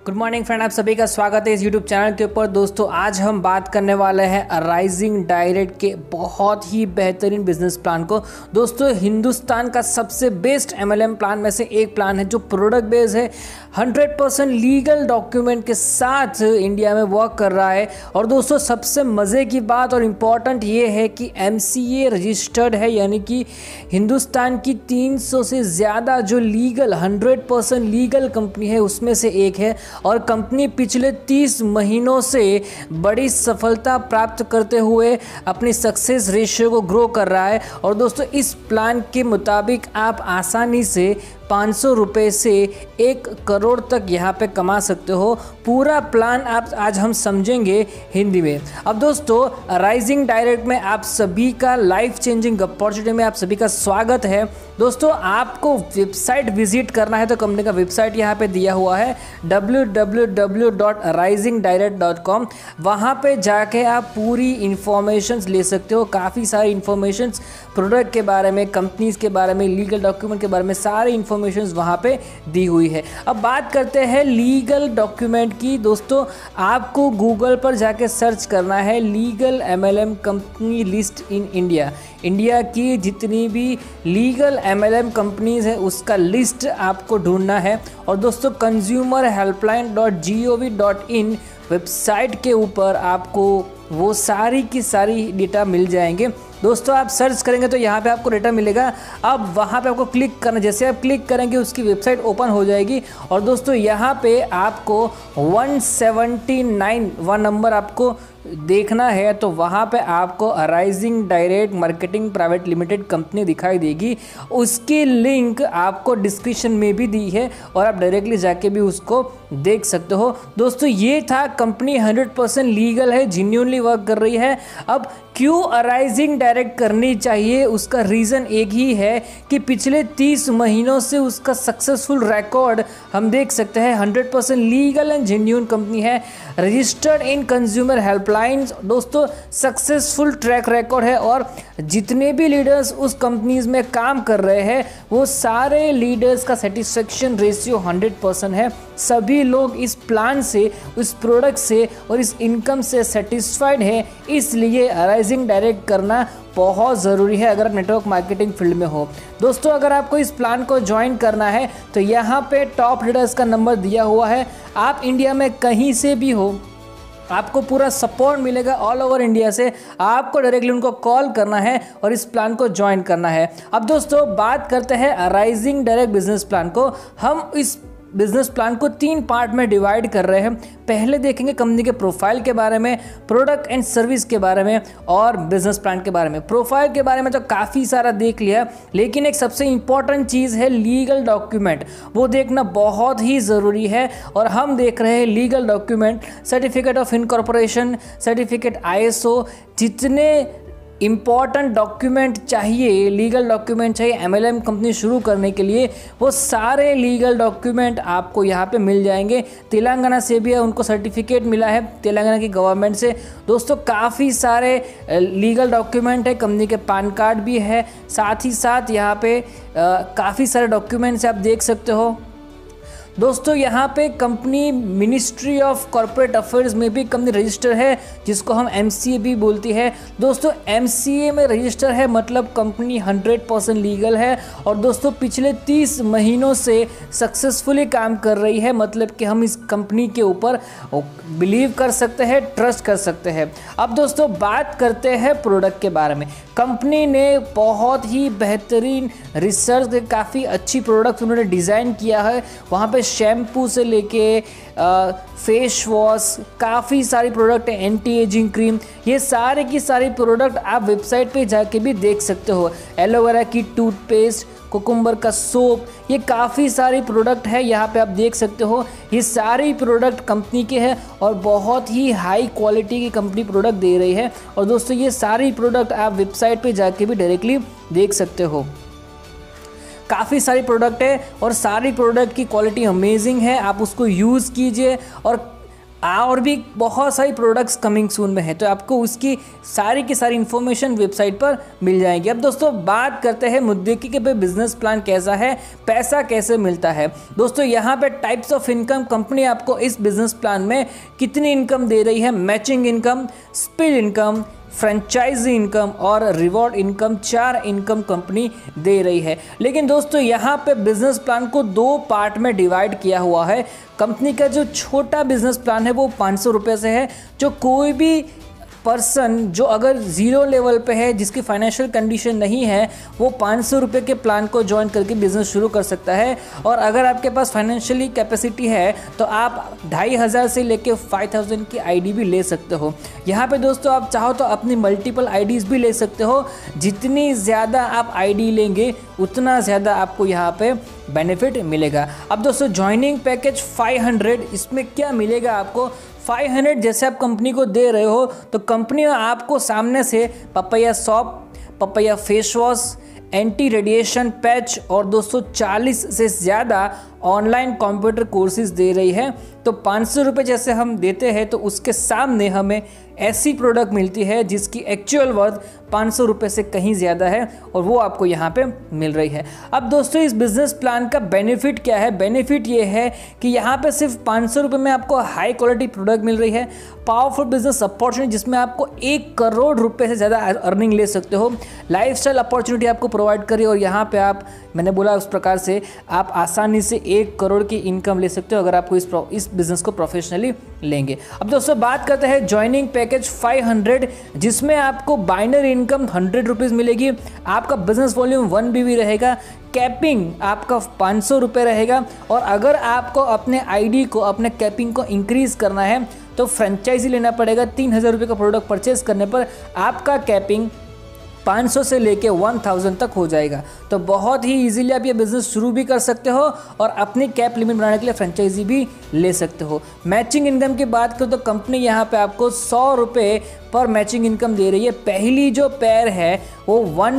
Good morning friend, आप सभी का स्वागत है इस यूट्यूब चैनल के ऊपर। दोस्तों आज हम बात करने वाले हैं राइजिंग डायरेक्ट के बहुत ही बेहतरीन बिजनेस प्लान को। दोस्तों हिंदुस्तान का सबसे बेस्ट एमएलएम प्लान में से एक प्लान है जो प्रोडक्ट बेस्ड है, 100% लीगल डॉक्यूमेंट के साथ इंडिया में वर्क कर रहा है। और दोस्तों सबसे मज़े की बात और इम्पॉर्टेंट ये है कि एमसीए रजिस्टर्ड है, यानी कि हिंदुस्तान की 300 से ज़्यादा जो लीगल 100% लीगल कंपनी है उसमें से एक है। और कंपनी पिछले 30 महीनों से बड़ी सफलता प्राप्त करते हुए अपनी सक्सेस रेशियो को ग्रो कर रहा है। और दोस्तों इस प्लान के मुताबिक आप आसानी से 500 रुपये से 1 करोड़ तक यहाँ पे कमा सकते हो। पूरा प्लान आप आज हम समझेंगे हिंदी में। अब दोस्तों राइजिंग डायरेक्ट में आप सभी का लाइफ चेंजिंग अपॉर्चुनिटी में आप सभी का स्वागत है। दोस्तों आपको वेबसाइट विजिट करना है तो कंपनी का वेबसाइट यहाँ पे दिया हुआ है www.risingdirect.com। वहाँ पे जाके आप पूरी इंफॉर्मेशंस ले सकते हो। काफ़ी सारी इंफॉर्मेशंस प्रोडक्ट के बारे में, कंपनीज के बारे में, लीगल डॉक्यूमेंट के बारे में सारी इंफॉर्मेशंस वहाँ पे दी हुई है। अब बात करते हैं लीगल डॉक्यूमेंट की। दोस्तों आपको गूगल पर जाके सर्च करना है legal MLM company list in India. India की जितनी भी लीगल एमएलएम कंपनीज है उसका लिस्ट आपको ढूंढना है। और दोस्तों consumerhelpline.gov.in वेबसाइट के ऊपर आपको वो सारी की सारी डेटा मिल जाएंगे। दोस्तों आप सर्च करेंगे तो यहाँ पे आपको डेटा मिलेगा। अब वहाँ पे आपको क्लिक करना, जैसे आप क्लिक करेंगे उसकी वेबसाइट ओपन हो जाएगी। और दोस्तों यहाँ पे आपको 179 नंबर आपको देखना है तो वहाँ पे आपको rising direct marketing private limited company दिखाई देगी। उसकी लिंक आपको डिस्क्रिप्शन में भी दी है और आप डायरेक्टली जाके भी उसको देख सकते हो। दोस्तों ये था, कंपनी 100% लीगल है, जेन्युइनली वर्क कर रही है। अब क्यों राइजिंग डायरेक्ट करनी चाहिए, उसका रीज़न एक ही है कि पिछले 30 महीनों से उसका सक्सेसफुल रिकॉर्ड हम देख सकते हैं। 100% लीगल एंड जेन्युइन कंपनी है, रजिस्टर्ड इन कंज्यूमर हेल्पलाइन। दोस्तों सक्सेसफुल ट्रैक रिकॉर्ड है और जितने भी लीडर्स उस कंपनीज में काम कर रहे हैं वो सारे लीडर्स का सेटिस्फेक्शन रेशियो 100% है। सभी लोग इस प्लान से, उस प्रोडक्ट से और इस इनकम से सेटिस्फाइड है। इसलिए राइजिंग डायरेक्ट करना बहुत ज़रूरी है अगर आप नेटवर्क मार्केटिंग फील्ड में हो। दोस्तों अगर आपको इस प्लान को ज्वाइन करना है तो यहाँ पे टॉप लीडर्स का नंबर दिया हुआ है। आप इंडिया में कहीं से भी हो, आपको पूरा सपोर्ट मिलेगा ऑल ओवर इंडिया से। आपको डायरेक्टली उनको कॉल करना है और इस प्लान को ज्वाइन करना है। अब दोस्तों बात करते हैं राइजिंग डायरेक्ट बिजनेस प्लान को। हम इस बिजनेस प्लान को 3 पार्ट में डिवाइड कर रहे हैं। पहले देखेंगे कंपनी के प्रोफाइल के बारे में, प्रोडक्ट एंड सर्विस के बारे में और बिजनेस प्लान के बारे में। प्रोफाइल के बारे में तो काफ़ी सारा देख लिया, लेकिन एक सबसे इम्पॉर्टेंट चीज़ है लीगल डॉक्यूमेंट, वो देखना बहुत ही ज़रूरी है। और हम देख रहे हैं legal document, certificate of incorporation, certificate ISO, जितने इम्पॉर्टेंट डॉक्यूमेंट चाहिए, लीगल डॉक्यूमेंट चाहिए एमएलएम कंपनी शुरू करने के लिए, वो सारे लीगल डॉक्यूमेंट आपको यहाँ पे मिल जाएंगे। तेलंगाना से भी है, उनको सर्टिफिकेट मिला है तेलंगाना की गवर्नमेंट से। दोस्तों काफ़ी सारे लीगल डॉक्यूमेंट है, कंपनी के पैन कार्ड भी है, साथ ही साथ यहाँ पे काफ़ी सारे डॉक्यूमेंट्स आप देख सकते हो। दोस्तों यहाँ पे company ministry of corporate affairs में भी कंपनी रजिस्टर है, जिसको हम MCA भी बोलती है। दोस्तों MCA में रजिस्टर है मतलब कंपनी 100% लीगल है। और दोस्तों पिछले 30 महीनों से सक्सेसफुली काम कर रही है, मतलब कि हम इस कंपनी के ऊपर बिलीव कर सकते हैं, ट्रस्ट कर सकते हैं। अब दोस्तों बात करते हैं प्रोडक्ट के बारे में। कंपनी ने बहुत ही बेहतरीन रिसर्च के काफ़ी अच्छी प्रोडक्ट उन्होंने डिज़ाइन किया है। वहाँ पे शैम्पू से लेके फेस वॉश, काफ़ी सारी प्रोडक्ट है, एंटी एजिंग क्रीम, ये सारे की सारी प्रोडक्ट आप वेबसाइट पे जाके भी देख सकते हो। एलोवेरा की टूथपेस्ट, कुकुम्बर का सोप, ये काफ़ी सारी प्रोडक्ट है, यहाँ पे आप देख सकते हो। ये सारी प्रोडक्ट कंपनी के हैं और बहुत ही हाई क्वालिटी की कंपनी प्रोडक्ट दे रही है। और दोस्तों ये सारी प्रोडक्ट आप वेबसाइट पे जाके भी डायरेक्टली देख सकते हो। काफ़ी सारी प्रोडक्ट है और सारी प्रोडक्ट की क्वालिटी अमेजिंग है। आप उसको यूज़ कीजिए और और भी बहुत सारी प्रोडक्ट्स कमिंग सून में है, तो आपको उसकी सारी की सारी इन्फॉर्मेशन वेबसाइट पर मिल जाएगी। अब दोस्तों बात करते हैं मुद्दे की कि भाई बिजनेस प्लान कैसा है, पैसा कैसे मिलता है। दोस्तों यहाँ पे टाइप्स ऑफ इनकम, कंपनी आपको इस बिजनेस प्लान में कितनी इनकम दे रही है, matching income, spill income, franchisee income और रिवॉर्ड इनकम, 4 इनकम कंपनी दे रही है। लेकिन दोस्तों यहाँ पे बिजनेस प्लान को 2 पार्ट में डिवाइड किया हुआ है। कंपनी का जो छोटा बिजनेस प्लान है वो 500 रुपये से है। जो कोई भी पर्सन जो अगर 0 लेवल पे है, जिसकी फाइनेंशियल कंडीशन नहीं है, वो 500 रुपये के प्लान को ज्वाइन करके बिजनेस शुरू कर सकता है। और अगर आपके पास फाइनेंशियली कैपेसिटी है तो आप 2500 से लेके 5000 की आईडी भी ले सकते हो। यहाँ पे दोस्तों आप चाहो तो अपनी मल्टीपल आईडीज़ भी ले सकते हो। जितनी ज़्यादा आप आईडी लेंगे उतना ज़्यादा आपको यहाँ पे बेनिफिट मिलेगा। अब दोस्तों ज्वाइनिंग पैकेज 500, इसमें क्या मिलेगा आपको। 500 जैसे आप कंपनी को दे रहे हो तो कंपनी आपको सामने से papaya soap, papaya face wash, anti radiation patch और 240 से ज़्यादा ऑनलाइन कंप्यूटर कोर्सेज दे रही है। तो 500 रुपये जैसे हम देते हैं तो उसके सामने हमें ऐसी प्रोडक्ट मिलती है जिसकी एक्चुअल वर्थ 500 रुपये से कहीं ज़्यादा है और वो आपको यहाँ पे मिल रही है। अब दोस्तों इस बिज़नेस प्लान का बेनिफिट क्या है। बेनिफिट ये है कि यहाँ पे सिर्फ 500 रुपये में आपको हाई क्वालिटी प्रोडक्ट मिल रही है, पावरफुल बिजनेस अपॉर्चुनिटी जिसमें आपको 1 करोड़ रुपये से ज़्यादा अर्निंग ले सकते हो, लाइफस्टाइल अपॉर्चुनिटी आपको प्रोवाइड करिए और यहाँ पे आप, मैंने बोला उस प्रकार से आप आसानी से 1 करोड़ की इनकम ले सकते हो अगर आपको इस बिज़नेस को प्रोफेशनली लेंगे। अब दोस्तों बात करते हैं ज्वाइनिंग पैकेज 500, जिसमें आपको बाइनरी इनकम 100 रुपीज़ मिलेगी, आपका बिजनेस वॉल्यूम 1 BB रहेगा, कैपिंग आपका 500 रुपये रहेगा और अगर आपको अपने आईडी को, अपने कैपिंग को इंक्रीज़ करना है तो फ्रेंचाइजी लेना पड़ेगा। 3000 रुपये का प्रोडक्ट परचेज करने पर आपका कैपिंग 500 से लेके 1000 तक हो जाएगा। तो बहुत ही इजीली आप ये बिज़नेस शुरू भी कर सकते हो और अपनी कैप लिमिट बनाने के लिए फ्रेंचाइजी भी ले सकते हो। मैचिंग इनकम की बात करो तो कंपनी यहाँ पे आपको 100 रुपये पर मैचिंग इनकम दे रही है। पहली जो पेयर है वो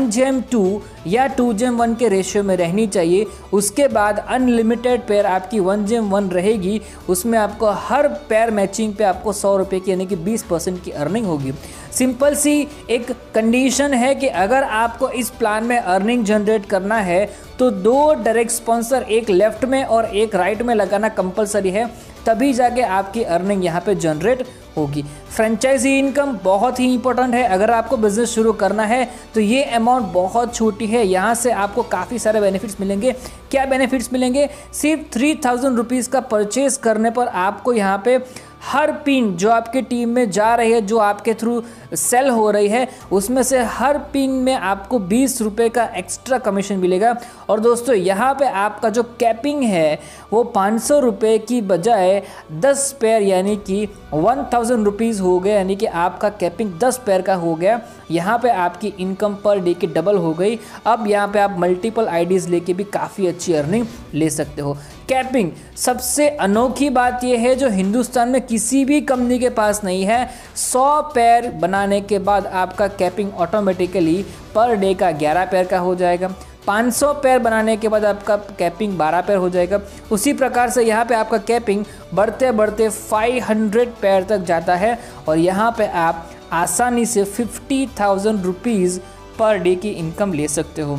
1:2 या 2:1 के रेशियो में रहनी चाहिए। उसके बाद अनलिमिटेड पेयर आपकी 1:1 रहेगी, उसमें आपको हर पेयर मैचिंग पे आपको 100 रुपये की यानी कि 20% की अर्निंग होगी। सिंपल सी एक कंडीशन है कि अगर आपको इस प्लान में अर्निंग जनरेट करना है तो 2 डायरेक्ट स्पॉन्सर, एक लेफ्ट में और एक राइट में लगाना कंपलसरी है, तभी जाके आपकी अर्निंग यहाँ पे जनरेट होगी। फ्रेंचाइजी इनकम बहुत ही इंपॉर्टेंट है। अगर आपको बिजनेस शुरू करना है तो ये अमाउंट बहुत छोटी है, यहाँ से आपको काफ़ी सारे बेनिफिट्स मिलेंगे। क्या बेनिफिट्स मिलेंगे? सिर्फ 3000 रुपीज़ का परचेज करने पर आपको यहाँ पे हर पिन जो आपके टीम में जा रही है, जो आपके थ्रू सेल हो रही है, उसमें से हर पिन में आपको 20 रुपये का एक्स्ट्रा कमीशन मिलेगा। और दोस्तों यहाँ पे आपका जो कैपिंग है वो 500 रुपये की बजाय 10 पेयर यानी कि 1000 रुपीज़ हो गए, यानी कि आपका कैपिंग 10 पेयर का हो गया। यहाँ पे आपकी इनकम पर डे की डबल हो गई। अब यहाँ पे आप मल्टीपल आईडीज़ लेके भी काफ़ी अच्छी अर्निंग ले सकते हो। कैपिंग सबसे अनोखी बात यह है जो हिंदुस्तान में किसी भी कंपनी के पास नहीं है। 100 पेयर बनाने के बाद आपका कैपिंग ऑटोमेटिकली पर डे का 11 पेयर का हो जाएगा। 500 पेयर बनाने के बाद आपका कैपिंग 12 पेयर हो जाएगा। उसी प्रकार से यहाँ पे आपका कैपिंग बढ़ते बढ़ते 500 पेयर तक जाता है और यहाँ पे आप आसानी से 50,000 रुपीज़ पर डे की इनकम ले सकते हो।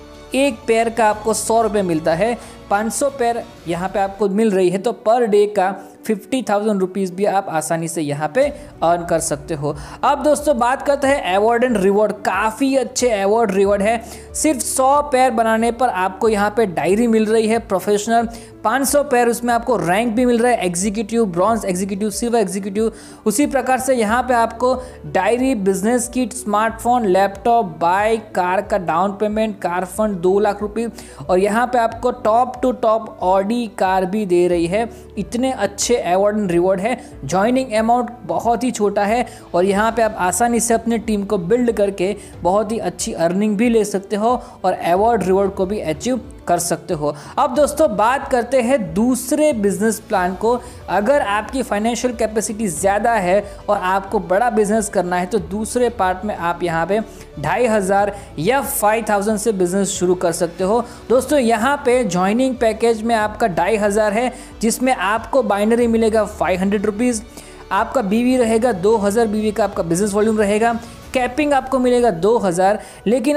एक पेयर का आपको 100 रुपये मिलता है, 500 पेयर यहाँ पे आपको मिल रही है तो पर डे का 50,000 रुपीज़ भी आप आसानी से यहाँ पे अर्न कर सकते हो। अब दोस्तों बात करते हैं अवार्ड एंड रिवॉर्ड। काफ़ी अच्छे अवार्ड रिवॉर्ड है। सिर्फ 100 पेयर बनाने पर आपको यहाँ पे डायरी मिल रही है प्रोफेशनल, 500 पेयर उसमें आपको रैंक भी मिल रहा है, executive, bronze executive, silver executive. उसी प्रकार से यहाँ पे आपको diary, business kit, smartphone, laptop, bike, car का down payment, car fund 2 lakh रुपये और यहाँ पे आपको top to top Audi car भी दे रही है। इतने अच्छे अवार्ड एंड रिवॉर्ड है। ज्वाइनिंग अमाउंट बहुत ही छोटा है और यहाँ पे आप आसानी से अपने टीम को बिल्ड करके बहुत ही अच्छी अर्निंग भी ले सकते हो और अवार्ड रिवॉर्ड को भी अचीव कर सकते हो। अब दोस्तों बात करते हैं दूसरे बिजनेस प्लान को। अगर आपकी फाइनेंशियल कैपेसिटी ज़्यादा है और आपको बड़ा बिजनेस करना है तो दूसरे पार्ट में आप यहाँ पे 2500 या 5000 से बिजनेस शुरू कर सकते हो। दोस्तों यहाँ पे ज्वाइनिंग पैकेज में आपका 2500 है, जिसमें आपको बाइनरी मिलेगा 500 रुपीज़, आपका बीवी रहेगा 2000 बीवी का आपका बिजनेस वॉल्यूम रहेगा, कैपिंग आपको मिलेगा 2000। लेकिन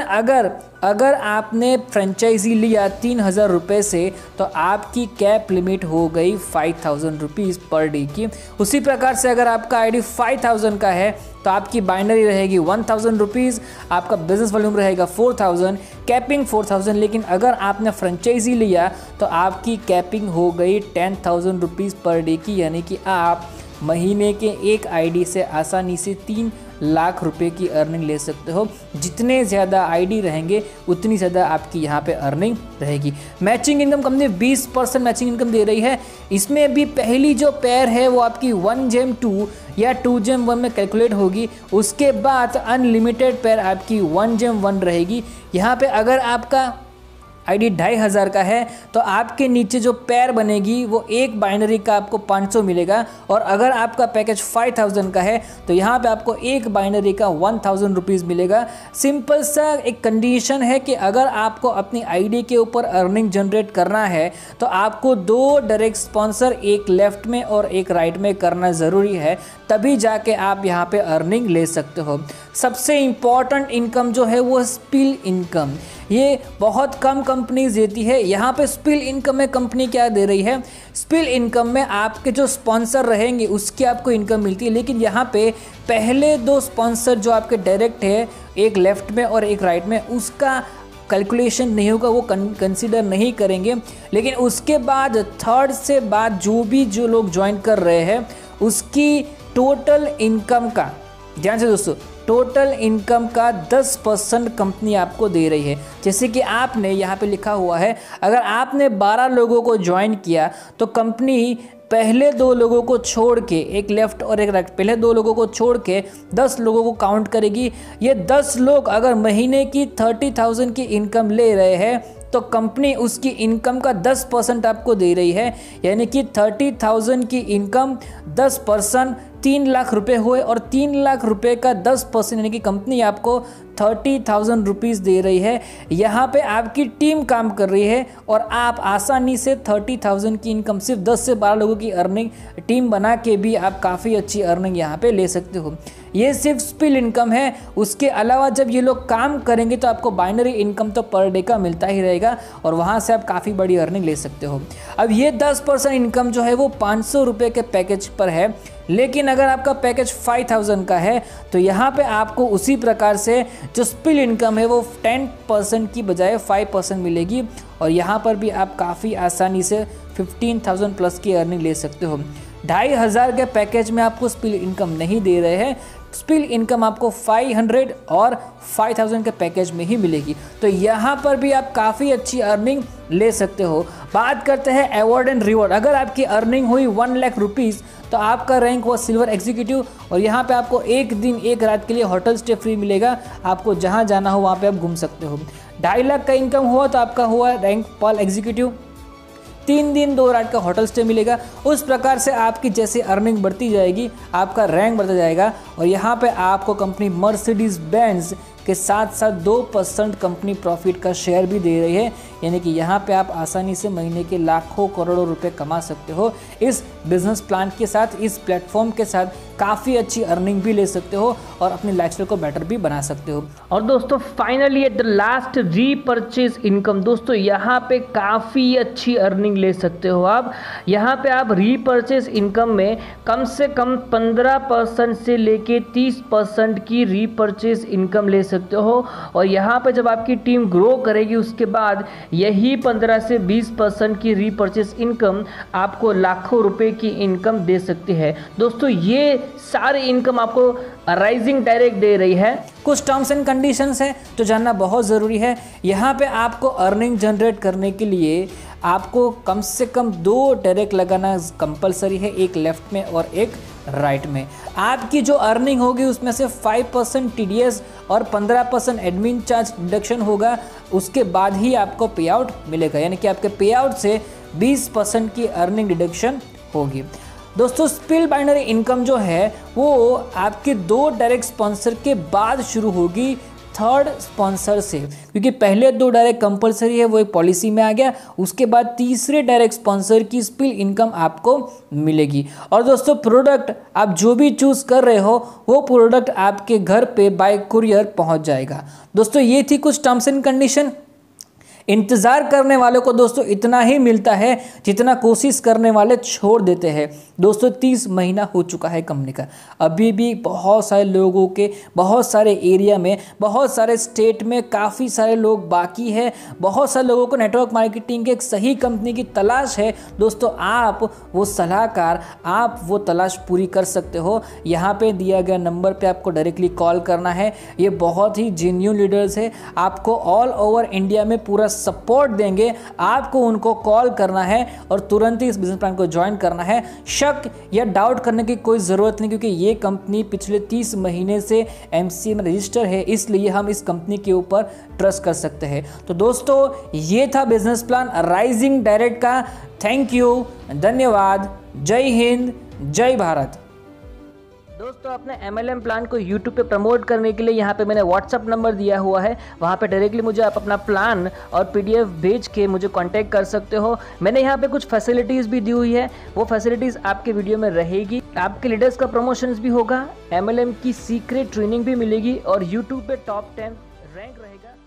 अगर आपने फ्रेंचाइजी लिया 3000 रुपये से तो आपकी कैप लिमिट हो गई 5000 रुपीज़ पर डे की। उसी प्रकार से अगर आपका आईडी 5000 का है तो आपकी बाइनरी रहेगी 1000 रुपीज़, आपका बिजनेस वॉल्यूम रहेगा 4000, कैपिंग 4000। लेकिन अगर आपने फ्रेंचाइजी लिया तो आपकी कैपिंग हो गई 10,000 रुपीज़ पर डे की, यानी कि आप महीने के एक आईडी से आसानी से 3 लाख रुपए की अर्निंग ले सकते हो। जितने ज़्यादा आईडी रहेंगे उतनी ज़्यादा आपकी यहाँ पे अर्निंग रहेगी। Matching income company 20% matching income दे रही है। इसमें भी पहली जो पेयर है वो आपकी 1 जेम 2 या 2 जेम 1 में कैलकुलेट होगी। उसके बाद अनलिमिटेड पेयर आपकी 1 जेम 1 रहेगी। यहाँ पे अगर आपका आईडी 2500 का है तो आपके नीचे जो पेयर बनेगी वो एक बाइनरी का आपको 500 मिलेगा, और अगर आपका पैकेज 5000 का है तो यहाँ पे आपको एक बाइनरी का 1000 रुपीज़ मिलेगा। सिंपल सा एक कंडीशन है कि अगर आपको अपनी आईडी के ऊपर अर्निंग जनरेट करना है तो आपको 2 डायरेक्ट स्पॉन्सर, एक लेफ्ट में और एक राइट में करना ज़रूरी है, तभी जाके आप यहाँ पे अर्निंग ले सकते हो। सबसे इम्पॉर्टेंट इनकम जो है वो स्पिल इनकम, ये बहुत कम कंपनीज देती है। यहाँ पे स्पिल इनकम में कंपनी क्या दे रही है, स्पिल इनकम में आपके जो स्पॉन्सर रहेंगे उसकी आपको इनकम मिलती है। लेकिन यहाँ पे पहले 2 स्पॉन्सर जो आपके डायरेक्ट है, एक लेफ्ट में और एक राइट में, उसका कैलकुलेशन नहीं होगा, वो कंसीडर नहीं करेंगे। लेकिन उसके बाद थर्ड से बाद जो लोग ज्वाइन कर रहे हैं उसकी टोटल इनकम का, ध्यान से दोस्तों, टोटल इनकम का 10% कंपनी आपको दे रही है। जैसे कि आपने यहाँ पे लिखा हुआ है, अगर आपने 12 लोगों को ज्वाइन किया तो कंपनी पहले 2 लोगों को छोड़ के, एक लेफ्ट और एक राइट, पहले 2 लोगों को छोड़ के 10 लोगों को काउंट करेगी। ये 10 लोग अगर महीने की 30,000 की इनकम ले रहे हैं तो कंपनी उसकी इनकम का 10% आपको दे रही है, यानी कि 30,000 की इनकम 10% 3 लाख रुपए हुए, और 3 लाख रुपए का 10% यानी कि कंपनी आपको 30,000 रुपीज़ दे रही है। यहाँ पे आपकी टीम काम कर रही है और आप आसानी से 30,000 की इनकम, सिर्फ 10 से 12 लोगों की अर्निंग टीम बना के भी आप काफ़ी अच्छी अर्निंग यहाँ पे ले सकते हो। ये सिर्फ स्पिल इनकम है। उसके अलावा जब ये लोग काम करेंगे तो आपको बाइनरी इनकम तो पर डे का मिलता ही रहेगा और वहाँ से आप काफ़ी बड़ी अर्निंग ले सकते हो। अब ये 10% इनकम जो है वो 500 रुपये के पैकेज पर है। लेकिन अगर आपका पैकेज 5000 का है तो यहाँ पे आपको उसी प्रकार से जो स्पिल इनकम है वो 10% की बजाय 5% मिलेगी, और यहाँ पर भी आप काफ़ी आसानी से 15,000 प्लस की अर्निंग ले सकते हो। 2500 के पैकेज में आपको स्पिल इनकम नहीं दे रहे हैं, स्पिल इनकम आपको 500 और 5000 के पैकेज में ही मिलेगी। तो यहाँ पर भी आप काफ़ी अच्छी अर्निंग ले सकते हो। बात करते हैं अवार्ड एंड रिवॉर्ड। अगर आपकी अर्निंग हुई 1 लाख रुपीज़ तो आपका रैंक हुआ सिल्वर एग्जीक्यूटिव, और यहाँ पे आपको 1 दिन 1 रात के लिए होटल स्टे फ्री मिलेगा। आपको जहाँ जाना हो वहाँ पे आप घूम सकते हो। 2.5 लाख का इनकम हुआ तो आपका हुआ रैंक पर्ल एग्जीक्यूटिव, 3 दिन 2 रात का होटल स्टे मिलेगा। उस प्रकार से आपकी जैसे अर्निंग बढ़ती जाएगी आपका रैंक बढ़ता जाएगा। और यहाँ पे आपको कंपनी मर्सिडीज बेंज के साथ साथ 2% कंपनी प्रॉफिट का शेयर भी दे रही है, यानी कि यहाँ पे आप आसानी से महीने के लाखों करोड़ों रुपए कमा सकते हो। इस बिजनेस प्लान के साथ, इस प्लेटफॉर्म के साथ काफ़ी अच्छी अर्निंग भी ले सकते हो और अपनी लाइफस्टाइल को बेटर भी बना सकते हो। और दोस्तों finally at the last, repurchase income. दोस्तों यहाँ पे काफ़ी अच्छी अर्निंग ले सकते हो आप। यहाँ पे आप रीपरचेज इनकम में कम से कम 15% से लेके 30% की रीपरचेज इनकम ले सकते हो। और यहाँ पे जब आपकी टीम ग्रो करेगी उसके बाद यही 15 से 20% की रीपरचेज इनकम आपको लाखों रुपए की इनकम दे सकती है। दोस्तों ये सारी इनकम आपको राइजिंग डायरेक्ट दे रही है। कुछ टर्म्स एंड कंडीशंस है जो जानना बहुत ज़रूरी है। यहाँ पे आपको अर्निंग जनरेट करने के लिए आपको कम से कम 2 डायरेक्ट लगाना कंपलसरी है, एक लेफ्ट में और एक राइट में। आपकी जो अर्निंग होगी उसमें से 5% TDS और 15% एडमिन चार्ज डिडक्शन होगा। उसके बाद ही आपको पे आउट मिलेगा, यानी कि आपके पे आउट से 20% की अर्निंग डिडक्शन होगी। दोस्तों स्पिल बाइनरी इनकम जो है वो आपके 2 डायरेक्ट स्पॉन्सर के बाद शुरू होगी, 3rd स्पॉन्सर से, क्योंकि पहले 2 डायरेक्ट कंपलसरी है वो एक पॉलिसी में आ गया, उसके बाद तीसरे डायरेक्ट स्पॉन्सर की स्पिल इनकम आपको मिलेगी। और दोस्तों प्रोडक्ट आप जो भी चूज़ कर रहे हो वो प्रोडक्ट आपके घर पे बाय कुरियर पहुंच जाएगा। दोस्तों ये थी कुछ टर्म्स एंड कंडीशन। इंतज़ार करने वालों को दोस्तों इतना ही मिलता है जितना कोशिश करने वाले छोड़ देते हैं। दोस्तों 30 महीना हो चुका है कंपनी का, अभी भी बहुत सारे लोगों के, बहुत सारे एरिया में, बहुत सारे स्टेट में काफ़ी सारे लोग बाकी है, बहुत सारे लोगों को नेटवर्क मार्केटिंग के एक सही कंपनी की तलाश है। दोस्तों आप वो सलाहकार, आप वो तलाश पूरी कर सकते हो। यहाँ पे दिया गया नंबर पे आपको डायरेक्टली कॉल करना है। ये बहुत ही जेन्युइन लीडर्स है, आपको ऑल ओवर इंडिया में पूरा सपोर्ट देंगे। आपको उनको कॉल करना है और तुरंत ही इस बिजनेस प्लान को ज्वाइन करना है। शक या डाउट करने की कोई ज़रूरत नहीं, क्योंकि ये कंपनी पिछले 30 महीने से एमसीए में रजिस्टर है, इसलिए हम इस कंपनी के ऊपर ट्रस्ट कर सकते हैं। तो दोस्तों ये था बिजनेस प्लान राइजिंग डायरेक्ट का। थैंक यू, धन्यवाद, जय हिंद, जय भारत। दोस्तों अपने MLM प्लान को YouTube पे प्रमोट करने के लिए यहाँ पे मैंने WhatsApp नंबर दिया हुआ है, वहाँ पे डायरेक्टली मुझे आप अपना प्लान और PDF भेज के मुझे कांटेक्ट कर सकते हो। मैंने यहाँ पे कुछ फैसिलिटीज़ भी दी हुई है, वो फैसिलिटीज़ आपके वीडियो में रहेगी। आपके लीडर्स का प्रमोशंस भी होगा, MLM की सीक्रेट ट्रेनिंग भी मिलेगी और YouTube पे टॉप 10 रैंक रहेगा।